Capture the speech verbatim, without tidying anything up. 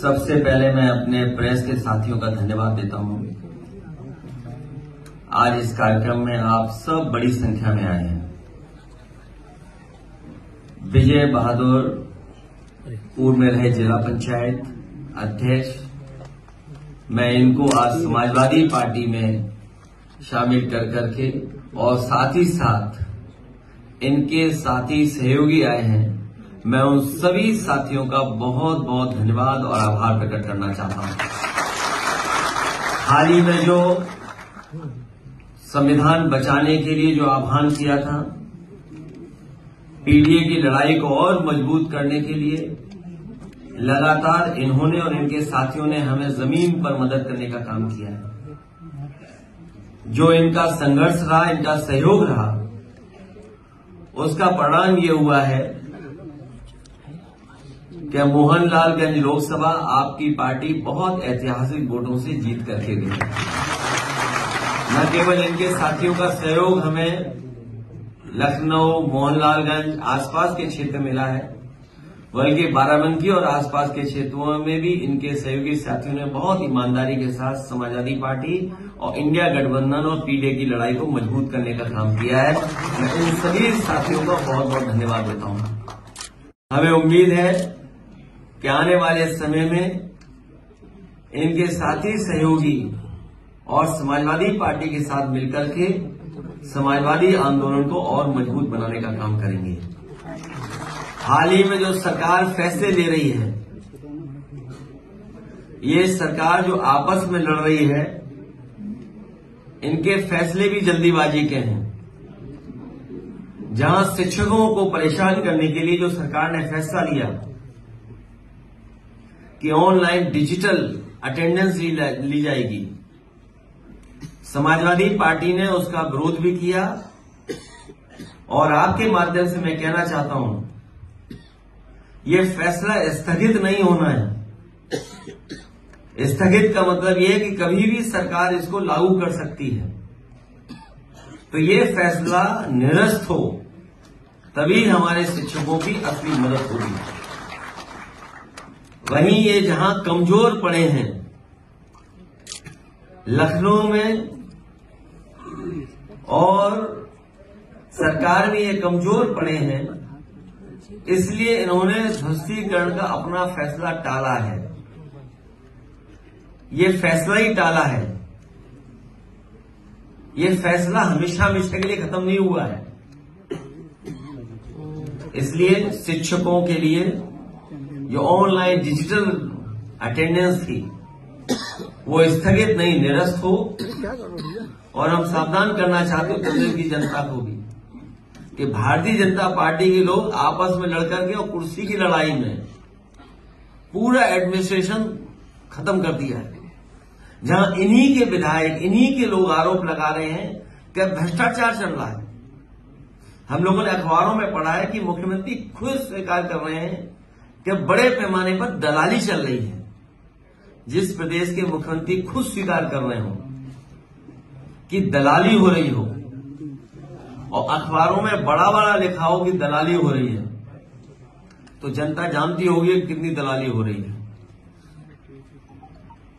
सबसे पहले मैं अपने प्रेस के साथियों का धन्यवाद देता हूं। आज इस कार्यक्रम में आप सब बड़ी संख्या में आए हैं। विजय बहादुर पूर्व में रहे जिला पंचायत अध्यक्ष, मैं इनको आज समाजवादी पार्टी में शामिल कर करके और साथ ही साथ इनके साथी सहयोगी आए हैं, मैं उन सभी साथियों का बहुत बहुत धन्यवाद और आभार प्रकट करना चाहता हूं। हाल ही में जो संविधान बचाने के लिए जो आह्वान किया था, पीडीए की लड़ाई को और मजबूत करने के लिए लगातार इन्होंने और इनके साथियों ने हमें जमीन पर मदद करने का काम किया है। जो इनका संघर्ष रहा, इनका सहयोग रहा, उसका परिणाम ये हुआ है कि मोहनलालगंज लोकसभा आपकी पार्टी बहुत ऐतिहासिक वोटों से जीत करके गई। न केवल इनके साथियों का सहयोग हमें लखनऊ, मोहनलालगंज आसपास के क्षेत्र मिला है, बल्कि बाराबंकी और आसपास के क्षेत्रों में भी इनके सहयोगी साथियों ने बहुत ईमानदारी के साथ समाजवादी पार्टी और इंडिया गठबंधन और पीडीए की लड़ाई को मजबूत करने का काम किया है। मैं इन सभी साथियों का बहुत बहुत धन्यवाद देता हूं। हमें उम्मीद है कि आने वाले समय में इनके साथी सहयोगी और समाजवादी पार्टी के साथ मिलकर के समाजवादी आंदोलन को और मजबूत बनाने का काम करेंगे। हाल ही में जो सरकार फैसले ले रही है, ये सरकार जो आपस में लड़ रही है, इनके फैसले भी जल्दीबाजी के हैं। जहां शिक्षकों को परेशान करने के लिए जो सरकार ने फैसला लिया कि ऑनलाइन डिजिटल अटेंडेंस ली जाएगी, समाजवादी पार्टी ने उसका विरोध भी किया। और आपके माध्यम से मैं कहना चाहता हूं, ये फैसला स्थगित नहीं होना है। स्थगित का मतलब यह है कि कभी भी सरकार इसको लागू कर सकती है। तो ये फैसला निरस्त हो, तभी हमारे शिक्षकों की असली मदद होगी। वहीं ये जहां कमजोर पड़े हैं, लखनऊ में और सरकार में ये कमजोर पड़े हैं, इसलिए इन्होंने ध्वस्तीकरण का अपना फैसला टाला है। ये फैसला ही टाला है। ये फैसला हमेशा हमेशा के लिए खत्म नहीं हुआ है। इसलिए शिक्षकों के लिए जो ऑनलाइन डिजिटल अटेंडेंस थी, वो स्थगित नहीं, निरस्त हो। और हम सावधान करना चाहते हैं प्रदेश की जनता को भी कि भारतीय जनता पार्टी के लोग आपस में लड़कर के और कुर्सी की लड़ाई में पूरा एडमिनिस्ट्रेशन खत्म कर दिया है। जहां इन्हीं के विधायक, इन्हीं के लोग आरोप लगा रहे हैं कि भ्रष्टाचार चल रहा है। हम लोगों ने अखबारों में पढ़ा है कि मुख्यमंत्री खुद स्वीकार कर रहे हैं कि बड़े पैमाने पर दलाली चल रही है। जिस प्रदेश के मुख्यमंत्री खुद स्वीकार कर रहे हो कि दलाली हो रही हो और अखबारों में बड़ा बड़ा लिखा हो कि दलाली हो रही है, तो जनता जानती होगी कितनी दलाली हो रही है।